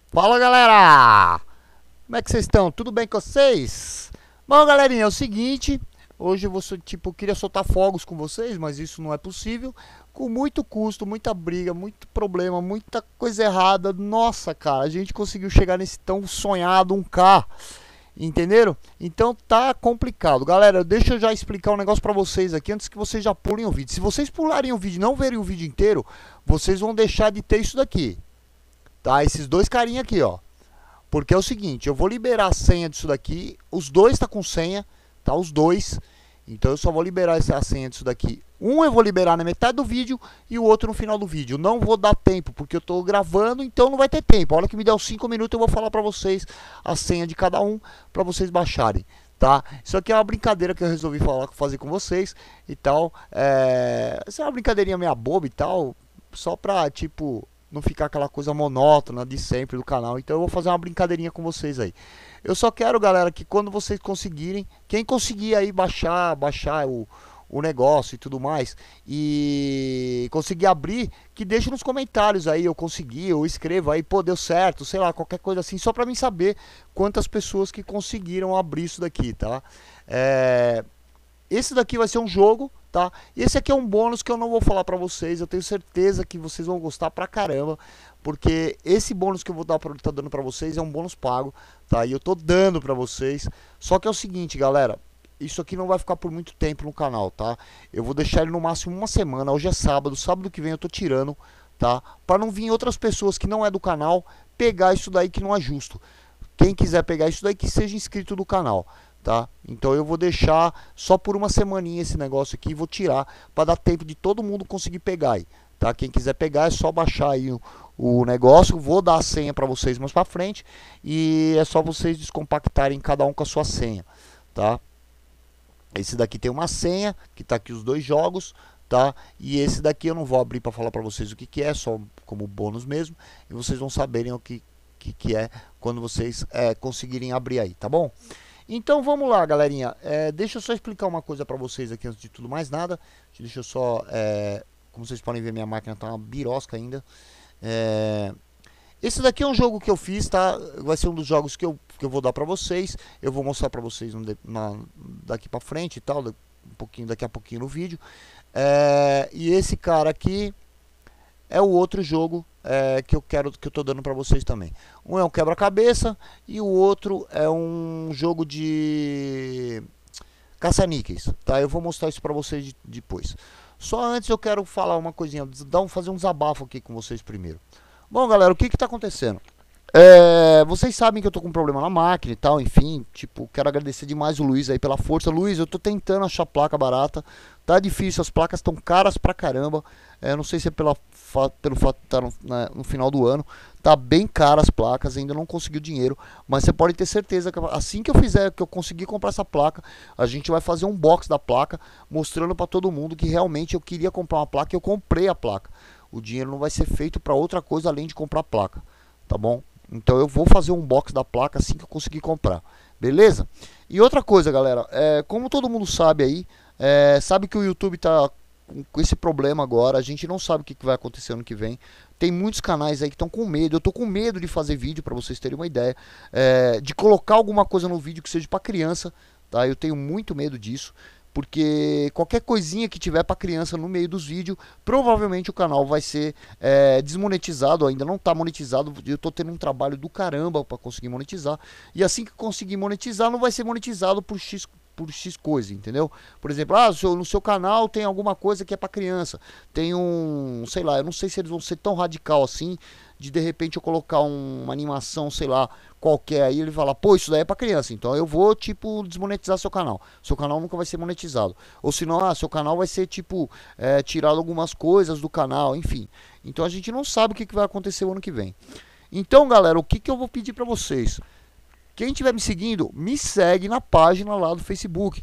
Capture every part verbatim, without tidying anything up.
Fala, galera! Como é que vocês estão? Tudo bem com vocês? Bom, galerinha, é o seguinte, hoje eu vou, so- tipo, eu queria soltar fogos com vocês, mas isso não é possível. Com muito custo, muita briga, muito problema, muita coisa errada. Nossa, cara, a gente conseguiu chegar nesse tão sonhado um K. Entenderam? Então tá complicado. Galera, deixa eu já explicar um negócio pra vocês aqui antes que vocês já pulem o vídeo. Se vocês pularem o vídeo e não verem o vídeo inteiro, vocês vão deixar de ter isso daqui. Tá? Esses dois carinha aqui, ó. Porque é o seguinte, eu vou liberar a senha disso daqui. Os dois tá com senha, tá? Os dois. Então eu só vou liberar essa a senha disso daqui. Um eu vou liberar na metade do vídeo e o outro no final do vídeo. Não vou dar tempo, porque eu tô gravando, então não vai ter tempo. A hora que me der os cinco minutos eu vou falar pra vocês a senha de cada um, pra vocês baixarem, tá? Isso aqui é uma brincadeira que eu resolvi falar, fazer com vocês e tal. É... Essa é uma brincadeirinha meio boba e tal, só pra, tipo, não ficar aquela coisa monótona de sempre do canal. Então eu vou fazer uma brincadeirinha com vocês aí. Eu só quero, galera, que quando vocês conseguirem, quem conseguir aí baixar, baixar o, o negócio e tudo mais, e conseguir abrir, que deixe nos comentários aí, eu consegui, eu escrevo aí, pô, deu certo, sei lá, qualquer coisa assim, só pra mim saber quantas pessoas que conseguiram abrir isso daqui, tá? É... Esse daqui vai ser um jogo, tá? E esse aqui é um bônus que eu não vou falar pra vocês. Eu tenho certeza que vocês vão gostar pra caramba, porque esse bônus que eu vou dar pra, tá dando pra vocês é um bônus pago, tá? E eu tô dando pra vocês. Só que é o seguinte, galera, isso aqui não vai ficar por muito tempo no canal, tá? Eu vou deixar ele no máximo uma semana. Hoje é sábado, sábado que vem eu tô tirando, tá? Pra não vir outras pessoas que não é do canal pegar isso daí que não é justo. Quem quiser pegar isso daí que seja inscrito do canal, tá? Então eu vou deixar só por uma semaninha esse negócio aqui, vou tirar para dar tempo de todo mundo conseguir pegar aí, tá? Quem quiser pegar é só baixar aí o, o negócio, vou dar a senha para vocês mais para frente e é só vocês descompactarem cada um com a sua senha, tá? Esse daqui tem uma senha, que tá aqui os dois jogos, tá? E esse daqui eu não vou abrir para falar para vocês o que que é, só como bônus mesmo, e vocês vão saberem o que que, que é quando vocês é, conseguirem abrir aí, tá bom? Então vamos lá, galerinha. É, deixa eu só explicar uma coisa pra vocês aqui antes de tudo mais nada. Deixa eu só, é, como vocês podem ver, minha máquina tá uma birosca ainda. É, esse daqui é um jogo que eu fiz, tá? Vai ser um dos jogos que eu, que eu vou dar pra vocês. Eu vou mostrar pra vocês um de, na, daqui pra frente e tal, um pouquinho, daqui a pouquinho no vídeo. É, e esse cara aqui é o outro jogo é, que eu quero que eu tô dando para vocês também. Um é um quebra-cabeça e o outro é um jogo de caça-níqueis, tá? Eu vou mostrar isso para vocês de, depois. Só antes eu quero falar uma coisinha, dar um, fazer um desabafo aqui com vocês primeiro. Bom, galera, o que que tá acontecendo? É, vocês sabem que eu tô com um problema na máquina e tal, enfim, tipo, quero agradecer demais o Luiz aí pela força. Luiz, eu tô tentando achar placa barata, tá difícil, as placas estão caras pra caramba. É, não sei se é pela, fa, pelo fato de estar no, na, no final do ano, tá bem caras as placas, ainda não consegui o dinheiro, mas você pode ter certeza que assim que eu fizer, que eu conseguir comprar essa placa, a gente vai fazer um box da placa, mostrando pra todo mundo que realmente eu queria comprar uma placa e eu comprei a placa. O dinheiro não vai ser feito pra outra coisa além de comprar a placa, tá bom? Então eu vou fazer um box da placa assim que eu conseguir comprar, beleza? E outra coisa, galera, é, como todo mundo sabe aí, é, sabe que o YouTube tá com esse problema agora, a gente não sabe o que vai acontecer ano que vem. Tem muitos canais aí que estão com medo, eu tô com medo de fazer vídeo, para vocês terem uma ideia, é, de colocar alguma coisa no vídeo que seja para criança, tá? Eu tenho muito medo disso. Porque qualquer coisinha que tiver para criança no meio dos vídeos, provavelmente o canal vai ser é, desmonetizado, ainda não está monetizado. Eu estou tendo um trabalho do caramba para conseguir monetizar. E assim que conseguir monetizar, não vai ser monetizado por X, por X coisa, entendeu? Por exemplo, ah, no seu canal tem alguma coisa que é para criança. Tem um, sei lá, eu não sei se eles vão ser tão radical assim, de de repente eu colocar um, uma animação, sei lá, qualquer aí, ele fala, pô, isso daí é pra criança, então eu vou, tipo, desmonetizar seu canal. Seu canal nunca vai ser monetizado. Ou senão, ah, seu canal vai ser, tipo, é, tirado algumas coisas do canal, enfim. Então a gente não sabe o que, que vai acontecer o ano que vem. Então, galera, o que, que eu vou pedir pra vocês? Quem estiver me seguindo, me segue na página lá do Facebook.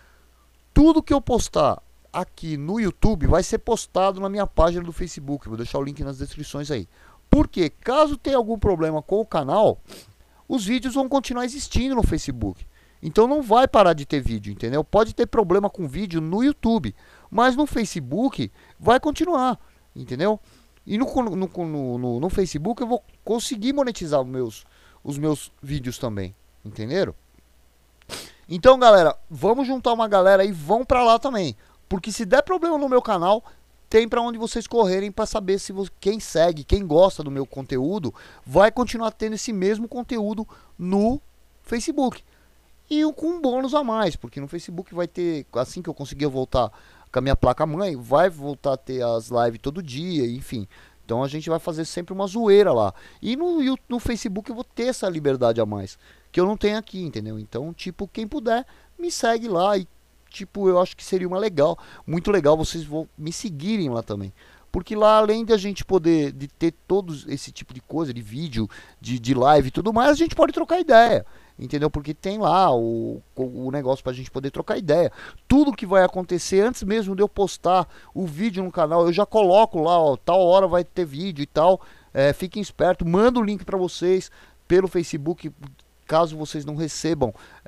Tudo que eu postar aqui no YouTube vai ser postado na minha página do Facebook. Vou deixar o link nas descrições aí. Porque caso tenha algum problema com o canal, os vídeos vão continuar existindo no Facebook. Então não vai parar de ter vídeo, entendeu? Pode ter problema com vídeo no YouTube, mas no Facebook vai continuar, entendeu? E no, no, no, no, no Facebook eu vou conseguir monetizar os meus, os meus vídeos também, entenderam? Então, galera, vamos juntar uma galera e vão pra lá também. Porque se der problema no meu canal, tem pra onde vocês correrem pra saber se você, quem segue, quem gosta do meu conteúdo, vai continuar tendo esse mesmo conteúdo no Facebook. E com um bônus a mais, porque no Facebook vai ter, assim que eu conseguir voltar com a minha placa-mãe, vai voltar a ter as lives todo dia, enfim. Então a gente vai fazer sempre uma zoeira lá. E no, no Facebook eu vou ter essa liberdade a mais, que eu não tenho aqui, entendeu? Então, tipo, quem puder, me segue lá e, tipo, eu acho que seria uma legal, muito legal vocês vão me seguirem lá também. Porque lá, além de a gente poder de ter todos esse tipo de coisa, de vídeo, de, de live e tudo mais, a gente pode trocar ideia. Entendeu? Porque tem lá o, o negócio pra gente poder trocar ideia. Tudo que vai acontecer, antes mesmo de eu postar o vídeo no canal, eu já coloco lá, ó, tal hora vai ter vídeo e tal. É, fiquem espertos, mando o link pra vocês pelo Facebook. Caso vocês não recebam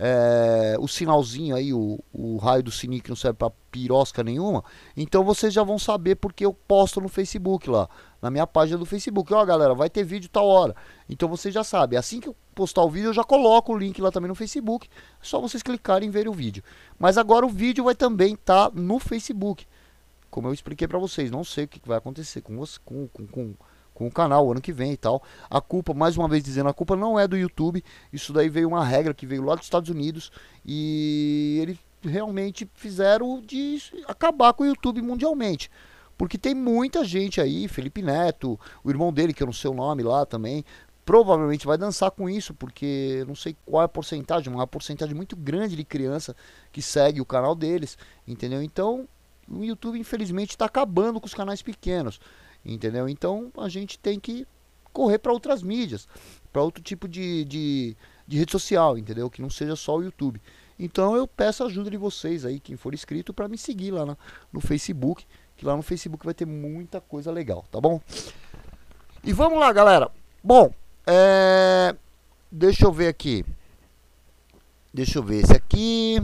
é, o sinalzinho aí, o, o raio do sininho que não serve pra pirosca nenhuma, então vocês já vão saber porque eu posto no Facebook lá, na minha página do Facebook. Ó, galera, vai ter vídeo tal hora. Então vocês já sabem, assim que eu postar o vídeo eu já coloco o link lá também no Facebook, é só vocês clicarem e verem o vídeo. Mas agora o vídeo vai também estar tá no Facebook, como eu expliquei pra vocês. Não sei o que vai acontecer com você, com, com, com com o canal ano que vem e tal. A culpa, mais uma vez dizendo, a culpa não é do YouTube. Isso daí veio uma regra que veio lá dos Estados Unidos e eles realmente fizeram de acabar com o YouTube mundialmente. Porque tem muita gente aí, Felipe Neto, o irmão dele, que eu não sei o nome lá também, provavelmente vai dançar com isso, porque eu não sei qual é a porcentagem, uma porcentagem muito grande de criança que segue o canal deles, entendeu? Então, o YouTube infelizmente está acabando com os canais pequenos. Entendeu? Então a gente tem que correr para outras mídias, para outro tipo de, de, de rede social, entendeu? Que não seja só o YouTube. Então eu peço a ajuda de vocês aí, quem for inscrito, para me seguir lá no, no Facebook, que lá no Facebook vai ter muita coisa legal, tá bom? E vamos lá, galera. Bom, é... deixa eu ver aqui. Deixa eu ver esse aqui.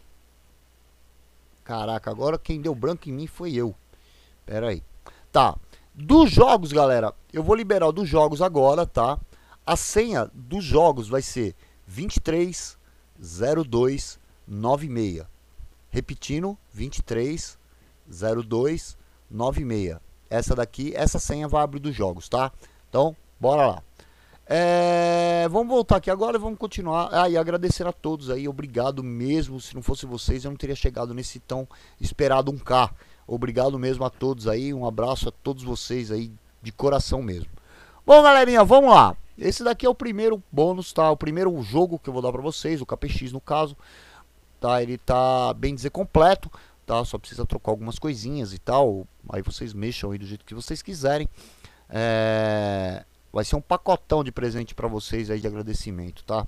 Caraca, agora quem deu branco em mim foi eu. Pera aí. Tá. Dos jogos, galera, eu vou liberar o dos jogos agora, tá? A senha dos jogos vai ser vinte e três zero dois nove seis. Repetindo, vinte e três zero dois nove seis. Essa daqui, essa senha vai abrir dos jogos, tá? Então, bora lá. É, vamos voltar aqui agora e vamos continuar. Ah, e agradecer a todos aí, obrigado mesmo. Se não fosse vocês, eu não teria chegado nesse tão esperado um K. Obrigado mesmo a todos aí, um abraço a todos vocês aí, de coração mesmo. Bom, galerinha, vamos lá. Esse daqui é o primeiro bônus, tá? O primeiro jogo que eu vou dar pra vocês, o K P X no caso. Tá, ele tá, bem dizer, completo, tá? Só precisa trocar algumas coisinhas e tal. Aí vocês mexam aí do jeito que vocês quiserem. É... Vai ser um pacotão de presente pra vocês aí de agradecimento, tá?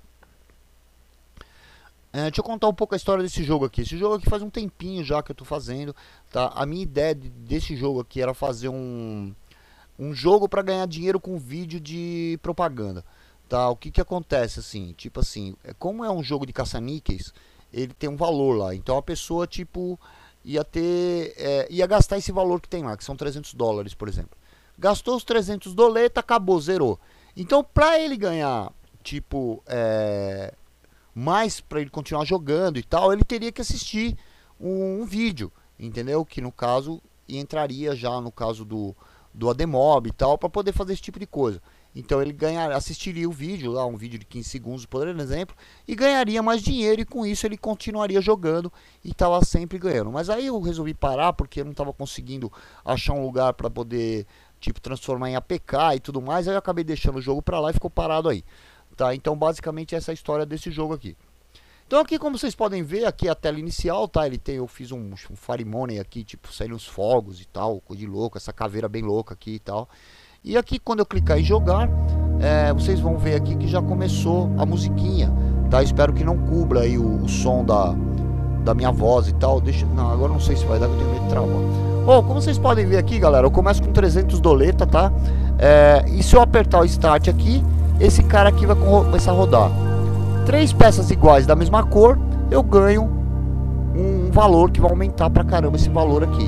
É, deixa eu contar um pouco a história desse jogo aqui. Esse jogo aqui faz um tempinho já que eu tô fazendo, tá? A minha ideia de, desse jogo aqui era fazer um, um jogo para ganhar dinheiro com vídeo de propaganda, tá? O que que acontece assim? Tipo assim, como é um jogo de caça-níqueis, ele tem um valor lá. Então a pessoa, tipo, ia ter... É, ia gastar esse valor que tem lá, que são trezentos dólares, por exemplo. Gastou os trezentos doleta, acabou, zerou. Então pra ele ganhar, tipo... É, mas para ele continuar jogando e tal, ele teria que assistir um, um vídeo, entendeu? Que no caso entraria já no caso do, do Ademob e tal, para poder fazer esse tipo de coisa. Então ele ganhar, assistiria o vídeo lá, um vídeo de quinze segundos, por exemplo, e ganharia mais dinheiro, e com isso ele continuaria jogando e estava sempre ganhando. Mas aí eu resolvi parar porque eu não estava conseguindo achar um lugar para poder, tipo, transformar em A P K e tudo mais. Aí eu acabei deixando o jogo para lá e ficou parado aí. Tá, então basicamente essa é a história desse jogo aqui. Então aqui, como vocês podem ver, aqui é a tela inicial, tá? Ele tem, eu fiz um, um Fire Money aqui, tipo, saindo uns fogos e tal, coisa de louco, essa caveira bem louca aqui e tal. E aqui quando eu clicar em jogar, é, vocês vão ver aqui que já começou a musiquinha, tá? Espero que não cubra aí o, o som da, da minha voz e tal. Deixa, não, agora não sei se vai dar, que eu tenho medo de travar. Bom, como vocês podem ver aqui, galera, eu começo com trezentos doleta, tá? É, e se eu apertar o Start aqui, esse cara aqui vai começar a rodar. Três peças iguais da mesma cor, eu ganho um valor que vai aumentar pra caramba esse valor aqui.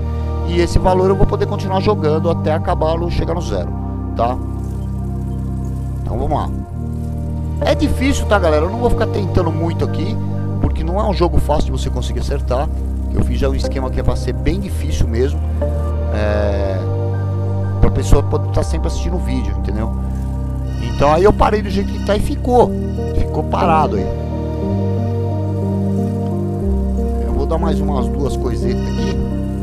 E esse valor eu vou poder continuar jogando até acabá-lo chegar no zero, tá? Então vamos lá. É difícil, tá, galera? Eu não vou ficar tentando muito aqui, porque não é um jogo fácil de você conseguir acertar. Eu fiz já um esquema que é pra ser bem difícil mesmo, é... pra pessoa poder estar sempre assistindo o vídeo, entendeu? Então aí eu parei do jeito que tá e ficou. Ficou parado aí. Eu vou dar mais umas duas coisetas aqui.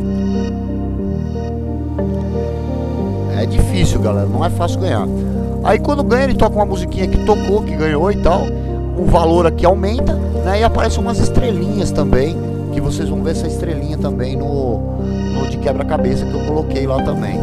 É difícil, galera, não é fácil ganhar. Aí quando ganha ele toca uma musiquinha que tocou, que ganhou e tal. O valor aqui aumenta, né? E aparecem umas estrelinhas também, que vocês vão ver essa estrelinha também no, no de quebra-cabeça que eu coloquei lá também.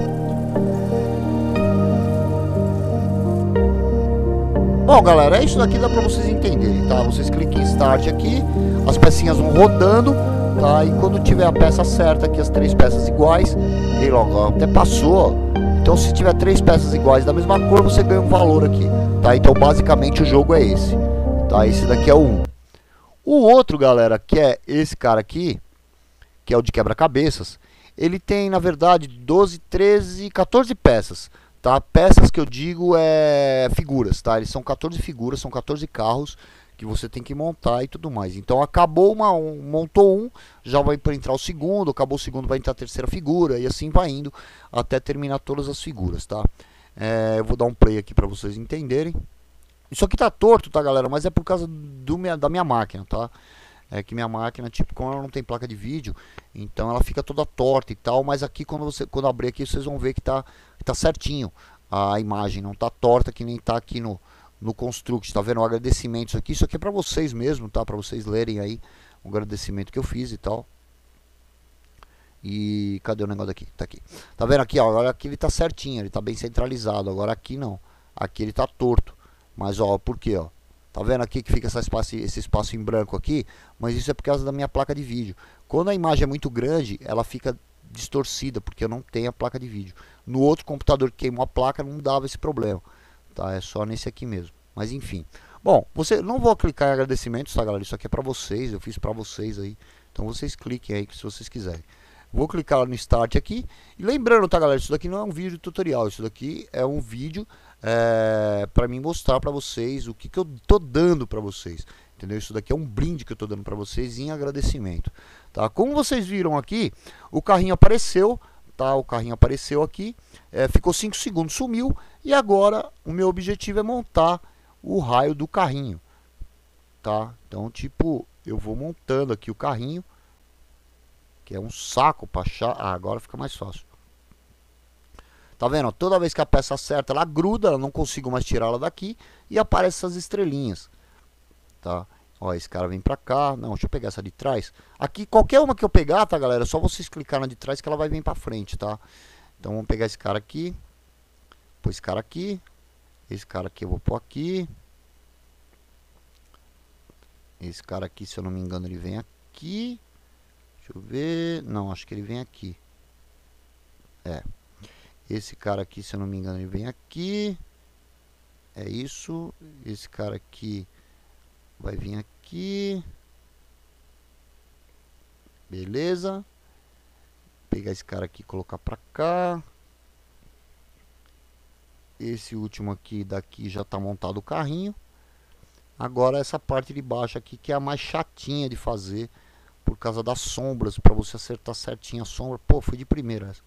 Bom, galera, é isso daqui, dá pra vocês entenderem, tá? Vocês cliquem em Start aqui, as pecinhas vão rodando, tá? E quando tiver a peça certa aqui, as três peças iguais, e logo até passou, ó. Então se tiver três peças iguais da mesma cor, você ganha um valor aqui, tá? Então basicamente o jogo é esse, tá? Esse daqui é o um. O outro, galera, que é esse cara aqui, que é o de quebra-cabeças, ele tem, na verdade, doze, treze, quatorze peças, tá? Peças que eu digo é figuras, tá? Eles são quatorze figuras, são quatorze carros que você tem que montar e tudo mais. Então acabou uma, um, montou um, já vai para entrar o segundo, acabou o segundo, vai entrar a terceira figura e assim vai indo até terminar todas as figuras, tá? É, eu vou dar um play aqui para vocês entenderem. Isso aqui tá torto, tá, galera? Mas é por causa do minha, da minha máquina, tá? É que minha máquina, tipo, como ela não tem placa de vídeo, então ela fica toda torta e tal. Mas aqui, quando você quando abrir aqui, vocês vão ver que tá, que tá certinho a imagem, não tá torta que nem tá aqui no, no Construct, tá vendo? O agradecimento, isso aqui, isso aqui é pra vocês mesmo, tá? Pra vocês lerem aí o agradecimento que eu fiz e tal. E cadê o negócio aqui? Tá aqui. Tá vendo aqui, ó? Agora aqui ele tá certinho, ele tá bem centralizado. Agora aqui não. Aqui ele tá torto. Mas ó, por quê, ó? Tá vendo aqui que fica essa espaço, esse espaço em branco aqui? Mas isso é por causa da minha placa de vídeo. Quando a imagem é muito grande, ela fica distorcida, porque eu não tenho a placa de vídeo. No outro computador que queimou a placa, não dava esse problema. Tá? É só nesse aqui mesmo. Mas enfim. Bom, você não vou clicar em agradecimentos, tá, galera? Isso aqui é pra vocês, eu fiz pra vocês aí. Então vocês cliquem aí se vocês quiserem. Vou clicar lá no Start aqui. E lembrando, tá, galera? Isso daqui não é um vídeo tutorial. Isso daqui é um vídeo é, para mim mostrar pra vocês o que, que eu tô dando pra vocês. Entendeu? Isso daqui é um brinde que eu tô dando pra vocês em agradecimento. Tá? Como vocês viram aqui, o carrinho apareceu. Tá? O carrinho apareceu aqui. É, ficou cinco segundos, sumiu. E agora o meu objetivo é montar o raio do carrinho. Tá? Então, tipo, eu vou montando aqui o carrinho. Que é um saco para achar. Ah, agora fica mais fácil. Tá vendo? Toda vez que a peça acerta, ela gruda, eu não consigo mais tirá-la daqui e aparece essas estrelinhas. Tá? Ó, esse cara vem pra cá. Não, deixa eu pegar essa de trás. Aqui, qualquer uma que eu pegar, tá, galera? É só vocês clicar na de trás que ela vai vir pra frente, tá? Então, vamos pegar esse cara aqui. Pôr esse cara aqui. Esse cara aqui eu vou pôr aqui. Esse cara aqui, se eu não me engano, ele vem aqui. Deixa eu ver. Não, acho que ele vem aqui. É. Esse cara aqui, se eu não me engano, ele vem aqui. É isso. Esse cara aqui vai vir aqui. Beleza. Pegar esse cara aqui e colocar pra cá. Esse último aqui, daqui já tá montado o carrinho. Agora essa parte de baixo aqui, que é a mais chatinha de fazer. Por causa das sombras, para você acertar certinho a sombra. Pô, foi de primeira essa.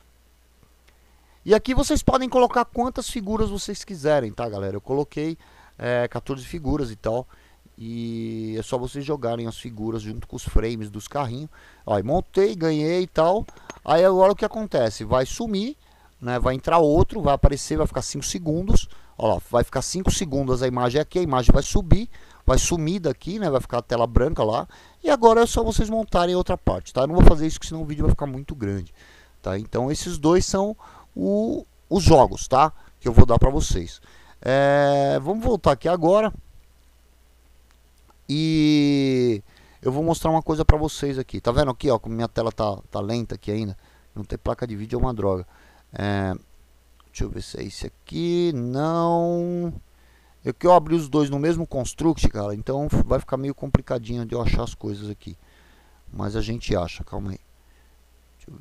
E aqui vocês podem colocar quantas figuras vocês quiserem, tá, galera? Eu coloquei é, quatorze figuras e tal. E é só vocês jogarem as figuras junto com os frames dos carrinhos. Ó, montei, ganhei e tal. Aí agora o que acontece? Vai sumir, né? Vai entrar outro, vai aparecer, vai ficar cinco segundos. Ó lá, vai ficar cinco segundos a imagem aqui, a imagem vai subir. Vai sumir daqui, né? Vai ficar a tela branca lá. E agora é só vocês montarem outra parte, tá? Eu não vou fazer isso, porque senão o vídeo vai ficar muito grande, tá? Então esses dois são o, os jogos, tá? Que eu vou dar pra vocês. É, vamos voltar aqui agora. E eu vou mostrar uma coisa pra vocês aqui. Tá vendo aqui, ó? Como minha tela tá, tá lenta aqui ainda. Não ter placa de vídeo é uma droga. É, deixa eu ver se é esse aqui. Não... É que eu abri os dois no mesmo Construct, cara. Então vai ficar meio complicadinho de eu achar as coisas aqui. Mas a gente acha, calma aí. Deixa eu ver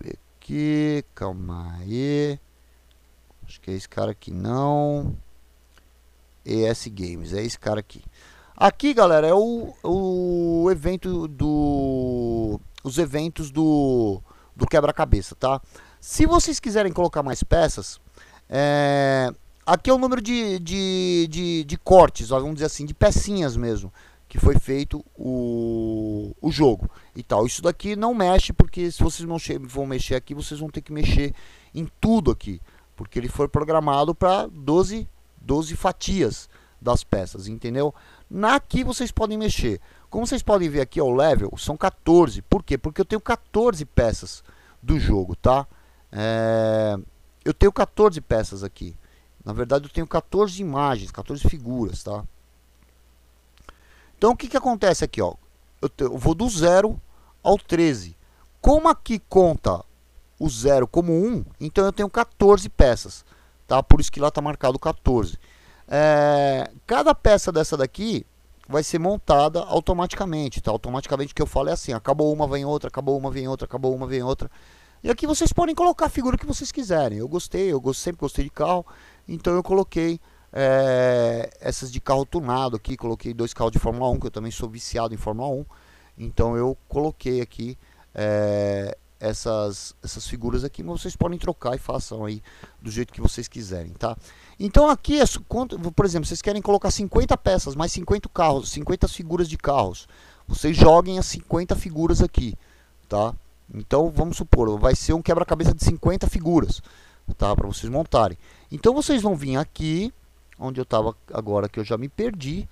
aqui, calma aí. Acho que é esse cara aqui, não. E S Games, é esse cara aqui. Aqui, galera, é o, o evento do... Os eventos do, do quebra-cabeça, tá? Se vocês quiserem colocar mais peças, é, aqui é o número de, de, de, de cortes, ó, vamos dizer assim, de pecinhas mesmo, que foi feito o, o jogo e tal. Isso daqui não mexe, porque se vocês não vão mexer aqui, vocês vão ter que mexer em tudo aqui, porque ele foi programado para doze, doze fatias das peças, entendeu? Aqui vocês podem mexer. Como vocês podem ver aqui, ó, o level são quatorze. Por quê? Porque eu tenho quatorze peças do jogo, tá? É... Eu tenho quatorze peças aqui. Na verdade, eu tenho quatorze imagens, quatorze figuras, tá? Então, o que que acontece aqui, ó? Eu, te... eu vou do zero ao treze. Como aqui conta o zero como um, então eu tenho quatorze peças, tá? Por isso que lá tá marcado quatorze. É... Cada peça dessa daqui vai ser montada automaticamente, tá? Automaticamente, o que eu falo é assim, acabou uma, vem outra, acabou uma, vem outra, acabou uma, vem outra. E aqui vocês podem colocar a figura que vocês quiserem. Eu gostei, eu gosto, sempre gostei de carro, então eu coloquei é, essas de carro tunado aqui, coloquei dois carros de Fórmula um, que eu também sou viciado em Fórmula um. Então eu coloquei aqui é, essas, essas figuras aqui, mas vocês podem trocar e façam aí do jeito que vocês quiserem, tá? Então aqui, é, por exemplo, vocês querem colocar cinquenta peças, mais cinquenta carros, cinquenta figuras de carros. Vocês joguem as cinquenta figuras aqui, tá? Então vamos supor, vai ser um quebra-cabeça de cinquenta figuras, tá? Para vocês montarem. Então vocês vão vir aqui, onde eu estava agora, que eu já me perdi.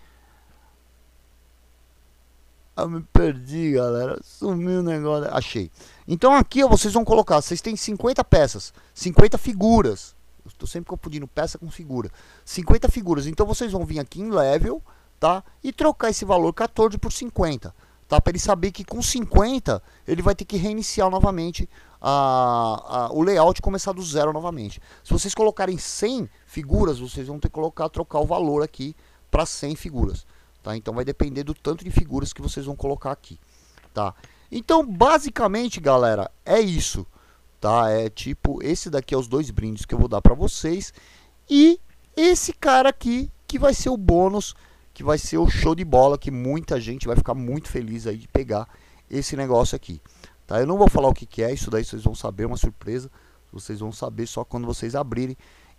Eu me perdi, galera. Sumiu o negócio. Achei. Então aqui, ó, vocês vão colocar, vocês têm cinquenta peças, cinquenta figuras. Estou sempre confundindo peça com figura. cinquenta figuras. Então vocês vão vir aqui em level, tá? E trocar esse valor quatorze por cinquenta, tá? Para ele saber que com cinquenta ele vai ter que reiniciar novamente a, a, o layout e começar do zero novamente. Se vocês colocarem cem figuras, vocês vão ter que colocar, trocar o valor aqui para cem figuras, tá? Então vai depender do tanto de figuras que vocês vão colocar aqui, tá? Então basicamente, galera, é isso. Tá, é tipo, esse daqui é os dois brindes que eu vou dar pra vocês. E esse cara aqui, que vai ser o bônus, que vai ser o show de bola, que muita gente vai ficar muito feliz aí de pegar esse negócio aqui. Tá, eu não vou falar o que que é, isso daí vocês vão saber, é uma surpresa. Vocês vão saber só quando vocês abrirem.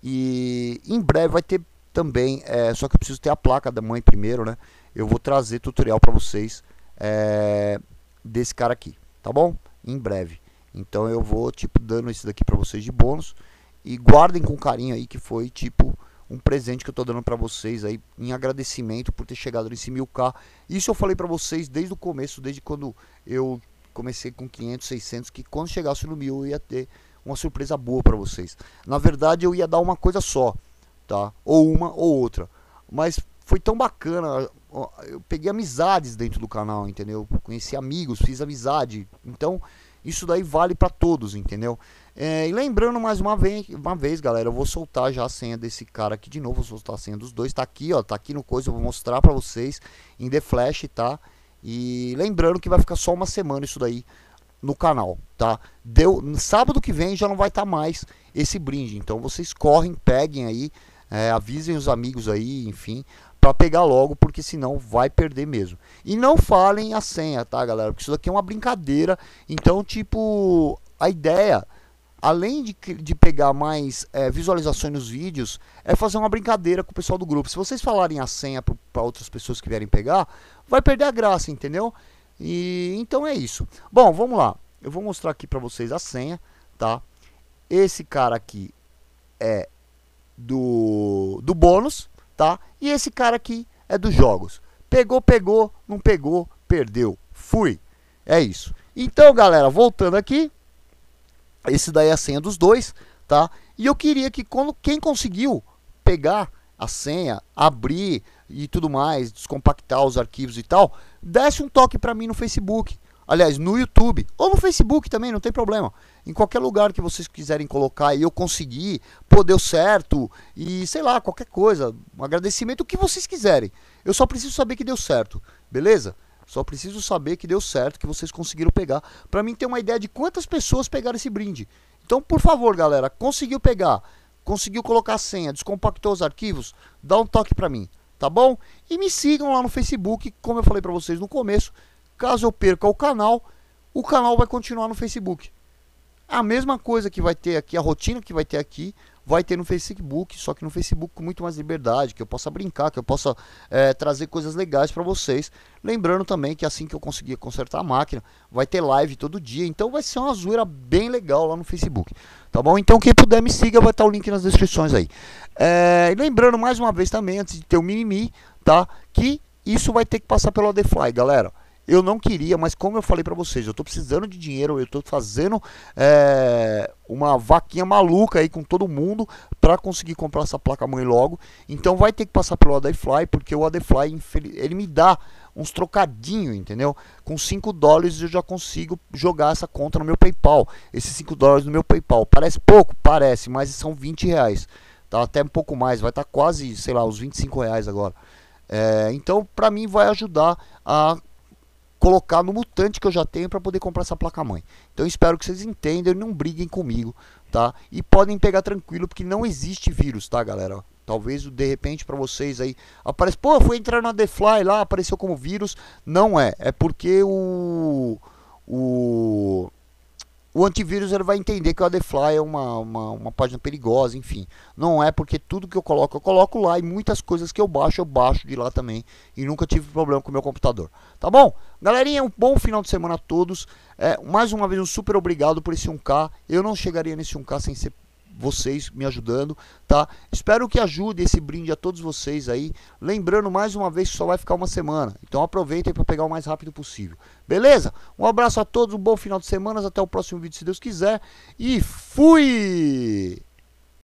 E em breve vai ter também, é, só que eu preciso ter a placa da mãe primeiro, né? Eu vou trazer tutorial pra vocês é, desse cara aqui, tá bom? Em breve. Então eu vou, tipo, dando esse daqui pra vocês de bônus. E guardem com carinho aí, que foi, tipo, um presente que eu tô dando pra vocês aí, em agradecimento por ter chegado nesse mil K. Isso eu falei pra vocês desde o começo, desde quando eu comecei com quinhentos, seiscentos, que quando chegasse no mil eu ia ter uma surpresa boa pra vocês. Na verdade eu ia dar uma coisa só, tá? Ou uma ou outra. Mas foi tão bacana, eu peguei amizades dentro do canal, entendeu? Conheci amigos, fiz amizade, então... Isso daí vale para todos, entendeu? É, e lembrando mais uma vez, uma vez, galera, eu vou soltar já a senha desse cara aqui de novo. Vou soltar a senha dos dois. Tá aqui, ó. Tá aqui no coisa. Eu vou mostrar para vocês em The Flash, tá? E lembrando que vai ficar só uma semana isso daí no canal, tá? Deu, sábado que vem já não vai estar tá mais esse brinde. Então vocês correm, peguem aí, é, avisem os amigos aí, enfim, para pegar logo, porque senão vai perder mesmo. E não falem a senha, tá, galera? Porque isso daqui é uma brincadeira. Então, tipo, a ideia, além de, de pegar mais é, visualizações nos vídeos, é fazer uma brincadeira com o pessoal do grupo. Se vocês falarem a senha para outras pessoas que vierem pegar, vai perder a graça, entendeu? E então é isso. Bom, vamos lá. Eu vou mostrar aqui para vocês a senha, tá? Esse cara aqui é do, do bônus, tá? E esse cara aqui é dos jogos. Pegou, pegou, não pegou, perdeu. Fui. É isso. Então, galera, voltando aqui, esse daí é a senha dos dois, tá? E eu queria que quando, quem conseguiu pegar a senha, abrir e tudo mais, descompactar os arquivos e tal, desse um toque pra mim no Facebook. Aliás, no YouTube, ou no Facebook também, não tem problema. Em qualquer lugar que vocês quiserem colocar e eu conseguir, pô, deu certo, e sei lá, qualquer coisa, um agradecimento, o que vocês quiserem. Eu só preciso saber que deu certo, beleza? Só preciso saber que deu certo, que vocês conseguiram pegar, pra mim ter uma ideia de quantas pessoas pegaram esse brinde. Então, por favor, galera, conseguiu pegar, conseguiu colocar a senha, descompactou os arquivos, dá um toque pra mim, tá bom? E me sigam lá no Facebook, como eu falei pra vocês no começo, caso eu perca o canal, o canal vai continuar no Facebook. A mesma coisa que vai ter aqui, a rotina que vai ter aqui, vai ter no Facebook, só que no Facebook com muito mais liberdade, que eu possa brincar, que eu possa é, trazer coisas legais para vocês. Lembrando também que assim que eu conseguir consertar a máquina, vai ter live todo dia, então vai ser uma zoeira bem legal lá no Facebook, tá bom? Então quem puder me siga, vai estar o link nas descrições aí. É, e lembrando mais uma vez também, antes de ter o Mimimi, tá? Que isso vai ter que passar pelo ADFly, galera. Eu não queria, mas como eu falei pra vocês, eu tô precisando de dinheiro, eu tô fazendo é, uma vaquinha maluca aí com todo mundo pra conseguir comprar essa placa-mãe logo. Então vai ter que passar pelo ADFly, porque o ADFly, ele me dá uns trocadinhos, entendeu? Com cinco dólares eu já consigo jogar essa conta no meu PayPal. Esses cinco dólares no meu PayPal. Parece pouco? Parece, mas são vinte reais. Tá até um pouco mais, vai estar tá quase, sei lá, uns vinte e cinco reais agora. É, então pra mim vai ajudar a colocar no mutante que eu já tenho para poder comprar essa placa-mãe. Então espero que vocês entendam e não briguem comigo, tá? E podem pegar tranquilo, porque não existe vírus, tá, galera? Talvez de repente para vocês aí apareça, pô, foi entrar na ADFly lá, apareceu como vírus. Não é, é porque o o o antivírus ele vai entender que o ADFly é uma, uma, uma página perigosa, enfim. Não é porque tudo que eu coloco, eu coloco lá, e muitas coisas que eu baixo, eu baixo de lá também. E nunca tive problema com o meu computador. Tá bom? Galerinha, um bom final de semana a todos. É, mais uma vez, um super obrigado por esse um K. Eu não chegaria nesse um K sem ser vocês me ajudando, tá? Espero que ajude esse brinde a todos vocês aí. Lembrando mais uma vez que só vai ficar uma semana. Então aproveitem para pegar o mais rápido possível. Beleza? Um abraço a todos, um bom final de semana. Até o próximo vídeo, se Deus quiser. E fui!